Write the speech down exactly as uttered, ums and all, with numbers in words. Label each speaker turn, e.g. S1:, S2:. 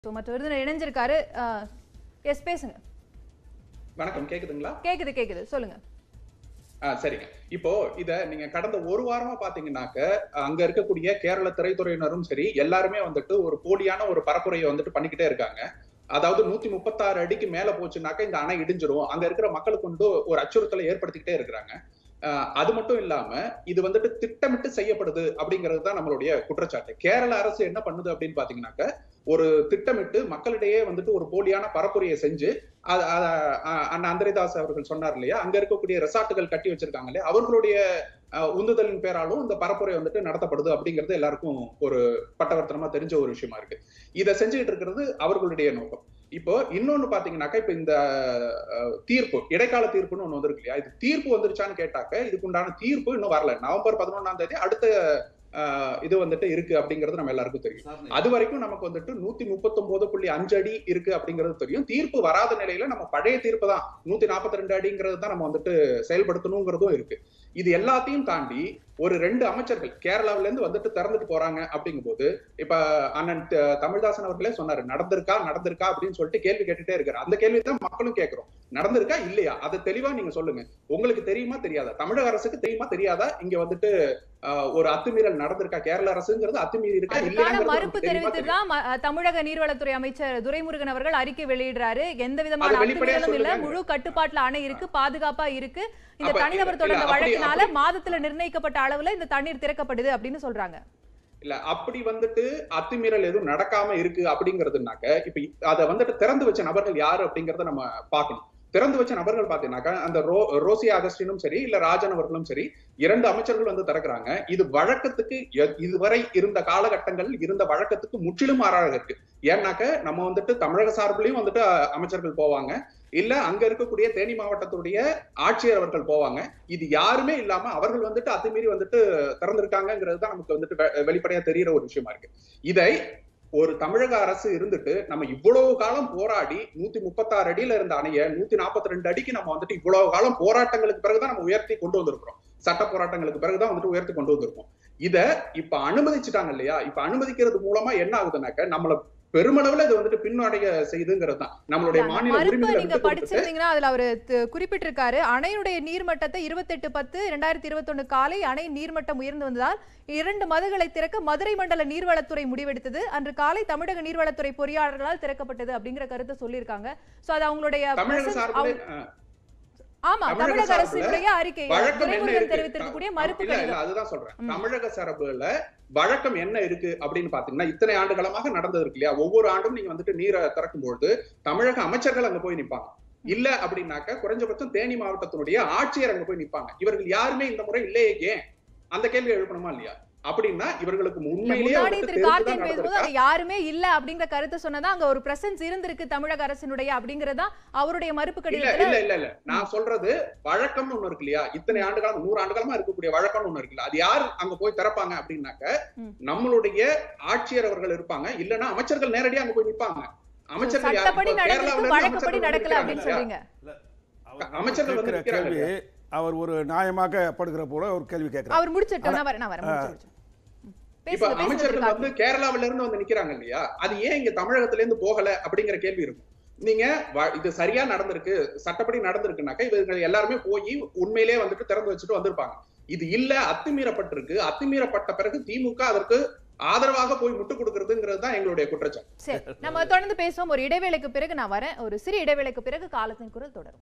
S1: So மற்ற விருந்தினர் இணைஞ்சிருக்காரு. S பேசுங்க.
S2: வணக்கம், கேக்குதுங்களா?
S1: கேக்குது கேக்குது சொல்லுங்க.
S2: ஆ சரிங்க. இப்போ இத நீங்க கடந்த ஒரு வாரமா பாத்தீங்கன்னாக்க அங்க இருக்கக்கூடிய கேரள திரைத்துறையினரும் சரி எல்லாருமே வந்துட்டு ஒரு போலியான ஒரு பரப்புரையை வந்துட்டு பண்ணிக்கிட்டே இருக்காங்க. அதாவது நூத்தி முப்பத்தாறு அடிக்கு மேல போச்சுனாக்க இந்த அணை இடிஞ்சிரும், அங்க இருக்கிற மக்களுக்கு வந்து ஒரு அச்சுறுத்தலை ஏற்படுத்திக்கிட்டே இருக்கிறாங்க. அது மட்டும் இல்லாம இது வந்துட்டு திட்டமிட்டு செய்யப்படுது அப்படிங்கிறது தான் நம்மளுடைய குற்றச்சாட்டு. கேரள அரசு என்ன பண்ணுது அப்படின்னு பாத்தீங்கன்னாக்க ஒரு திட்டமிட்டு மக்களிடையே வந்துட்டு ஒரு போலியான பரப்புரையை செஞ்சு அண்ணா அந்தரிதாஸ் அவர்கள் சொன்னார் இல்லையா, அங்க இருக்கக்கூடிய ரெசார்ட்டுகள் கட்டி வச்சிருக்காங்க இல்லையா, அவர்களுடைய உந்துதலின் பேராலும் இந்த பரப்புரை வந்துட்டு நடத்தப்படுது அப்படிங்கிறது எல்லாருக்கும் ஒரு பட்டவர்த்தனமா தெரிஞ்ச ஒரு விஷயமா இருக்கு. இதை செஞ்சுட்டு இருக்கிறது அவர்களுடைய நோக்கம். இப்போ இன்னொன்னு பாத்தீங்கன்னாக்கா இப்ப இந்த தீர்ப்பு இடைக்கால தீர்ப்புன்னு ஒண்ணு வந்திருக்கு இல்லையா, இது தீர்ப்பு வந்துருச்சான்னு கேட்டாக்க இதுக்கு உண்டான தீர்ப்பு இன்னும் வரல. நவம்பர் பதினொன்னாம் தேதி அடுத்த இது வந்துட்டு இருக்கு அப்படிங்கிறது நம்ம எல்லாருக்கும் தெரியும். அது வரைக்கும் நமக்கு வந்துட்டு நூத்தி முப்பத்தி ஒன்பது புள்ளி அஞ்சு அடி இருக்கு அப்படிங்கிறது தெரியும். தீர்ப்பு வராத நிலையில நம்ம பழைய தீர்ப்பு தான் நூத்தி நாற்பத்தி ரெண்டு அடிங்கிறது தான் நம்ம வந்துட்டு செயல்படுத்தணுங்கிறதும் இருக்கு. இது எல்லாத்தையும் தாண்டி ஒரு ரெண்டு அமைச்சர்கள் கேரளாவில இருந்து வந்துட்டு திறந்துட்டு போறாங்க அப்படிங்கும் போது இப்ப அண்ணன் தமிழ்தாசன் அவர்களே சொன்னாரு, நடந்திருக்கா நடந்திருக்கா அப்படின்னு சொல்லிட்டு கேள்வி கேட்டுட்டே இருக்காரு. அந்த கேள்வி தான் மக்களும் கேட்கிறோம். நடந்திருக்கா இல்லையா அதை தெளிவா நீங்க சொல்லுங்க. உங்களுக்கு தெரியுமா தெரியாதா, தமிழக அரசுக்கு தெரியுமா தெரியாதா, இங்க வந்துட்டு ஒரு அத்துமீறல் நடந்திருக்கா, கேரள அரசுங்கிறது அத்துமீறி இருக்கா இல்லையா
S1: மறுப்பு தெரிவித்துதான் தமிழக நீர்வளத்துறை அமைச்சர் துரைமுருகன் அவர்கள் அறிக்கை வெளியிடுறாரு. எந்த விதமான அத்துமீறலும் இல்ல, முழு கட்டுப்பாட்டுல அணை இருக்கு, பாதுகாப்பா இருக்கு. இந்த தனிநபர் தொடர்ந்த வழக்கினால மாதத்துல நிர்ணயிக்கப்பட்ட அளவுல இந்த தண்ணீர் திறக்கப்படுது அப்படின்னு சொல்றாங்க.
S2: இல்ல அப்படி வந்துட்டு அத்துமீறல் எதுவும் நடக்காம இருக்கு அப்படிங்கிறதுனாக்க இப்ப அதை வந்துட்டு திறந்து வச்ச நபர்கள் யாரு அப்படிங்கறத நம்ம பார்க்கணும். திறந்து வச்ச நபர்கள் பாத்தீங்கன்னாக்கா அந்த ரோ ரோசி அகஸ்டினும் சரி இல்ல ராஜன் அவர்களும் சரி இரண்டு அமைச்சர்கள் வந்து திறக்கிறாங்க. இது வழக்கத்துக்கு இதுவரை இருந்த காலகட்டங்கள் இருந்த வழக்கத்துக்கு முற்றிலும் மாறாக இருக்கு. ஏன்னாக்க நம்ம வந்துட்டு தமிழக சார்பிலையும் வந்துட்டு அமைச்சர்கள் போவாங்க, இல்ல அங்க இருக்கக்கூடிய தேனி மாவட்டத்துடைய ஆட்சியர் அவர்கள் போவாங்க. இது யாருமே இல்லாம அவர்கள் வந்துட்டு அத்துமீறி வந்துட்டு திறந்திருக்காங்கிறது தான் நமக்கு வந்துட்டு வெளிப்படையா தெரிகிற ஒரு விஷயமா இருக்கு. இதை ஒரு தமிழக அரசு இருந்துட்டு நம்ம இவ்வளவு காலம் போராடி நூத்தி முப்பத்தாறு அடியில இருந்த அணைய நூத்தி நாற்பத்தி ரெண்டு அடிக்கு நம்ம வந்துட்டு இவ்வளவு காலம் போராட்டங்களுக்கு பிறகுதான் நம்ம உயர்த்தி கொண்டு வந்திருக்கிறோம். சட்ட போராட்டங்களுக்கு பிறகுதான் வந்துட்டு உயர்த்தி கொண்டு வந்திருக்கோம். இத இப்ப அனுமதிச்சுட்டாங்க இல்லையா, இப்ப அனுமதிக்கிறது மூலமா என்ன ஆகுதுனாக்க நம்மள பெருமளவுல இது வந்துட்டு பின்னடைய செய்துங்கிறது தான் நம்மளுடைய மாநில உரிமைகளை.
S1: நீங்க படிச்சிருந்தீங்கன்னா அதுல அவரு குறிப்பிட்டிருக்காரு, அணையுடைய நீர்மட்டத்தை இருபத்தி எட்டு பத்து இரண்டாயிரத்தி இருபத்தி ஒண்ணு காலை அணை நீர்மட்டம் உயர்ந்து வந்ததால் இரண்டு மதகுகளை திறக்க மதுரை மண்டல நீர்வளத்துறை முடிவெடுத்தது. அன்று காலை தமிழக நீர்வளத்துறை பொறியாளர்களால் திறக்கப்பட்டது அப்படிங்கிற கருத்தை சொல்லியிருக்காங்க. சோ அது அவங்களுடைய ஆமா தமிழக அரசுடைய அறிக்கை தெரிவித்திருக்கக்கூடிய மறுப்பு.
S2: அதுதான் சொல்றேன், தமிழக சார்புல வழக்கம் என்ன இருக்கு அப்படின்னு பாத்தீங்கன்னா இத்தனை ஆண்டு காலமாக நடந்தது இருக்கு இல்லையா, ஒவ்வொரு ஆண்டும் நீங்க வந்துட்டு நீரை திறக்கும் பொழுது தமிழக அமைச்சர்கள் அங்க போய் நிப்பாங்க. இல்ல அப்படின்னாக்க குறைஞ்சபட்சம் தேனி மாவட்டத்தினுடைய ஆட்சியர் அங்க போய் நிப்பாங்க. இவர்கள் யாருமே இந்த முறை இல்லையே, ஏன் அந்த கேள்வி எழுப்பணுமா இல்லையா? அப்படின்னா இவர்களுக்கு உண்மையிலேயே
S1: யாருமே இல்ல அப்படிங்கிற கருத்து சொன்னதா அங்க ஒரு பிரசன்ஸ் இருந்திருக்கு தமிழக அரசினுடைய அப்படிங்கறதா அவருடைய மறுப்பு கடிதத்துல.
S2: இல்ல இல்ல இல்ல நான் சொல்றது வழக்கம்னு ஒண்ணு இருக்கு இல்லையா, இத்தனை ஆண்டு காலம் நூறு ஆண்டு காலமா இருக்கக்கூடிய வழக்கம்னு ஒண்ணு இருக்குல்ல, அது யார் அங்க போய் திறப்பாங்க அப்படின்னாக்க நம்மளுடைய ஆட்சியர் அவர்கள் இருப்பாங்க, இல்லன்னா அமைச்சர்கள் நேரடியா அங்க போய் நிப்பாங்க. அமைச்சர்கள்
S1: சட்டப்படி நடக்குது, வழக்கப்படி நடக்கல அப்படின்னு சொல்றீங்க.
S2: அமைச்சர்கள் வந்து நிக்கிறாங்க.
S3: அவர் ஒரு நியாயமாக படுகிற போல ஒரு கேள்வி கேட்கிறார்.
S1: அவர் முடிச்சிட்டோம், நான் வரேன் நான் வரேன்.
S2: இப்ப அமைச்சர்கள் வந்து கேரளாவில இருந்து வந்து நிக்கிறாங்க இல்லையா, அது ஏன் இங்க தமிழகத்துல இருந்து போகல அப்படிங்கிற கேள்வி இருக்கும். நீங்க இது சரியா நடந்திருக்கு, சட்டப்படி நடந்திருக்குனாக்க இவர்கள் எல்லாருமே போய் உண்மையிலேயே வந்துட்டு திறந்து வச்சுட்டு வந்திருப்பாங்க. இது இல்ல அத்துமீறப்பட்டிருக்கு, அத்துமீறப்பட்ட பிறகு திமுக அதற்கு ஆதரவாக போய் முட்டு கொடுக்கிறதுங்கிறது தான் எங்களுடைய குற்றச்சாட்டு.
S1: சரி, நம்ம தொடர்ந்து பேசுவோம். ஒரு இடைவேளைக்கு பிறகு நான் வரேன். ஒரு சிறிய இடைவேளைக்கு பிறகு காலத்தின் குரல் தொடரும்.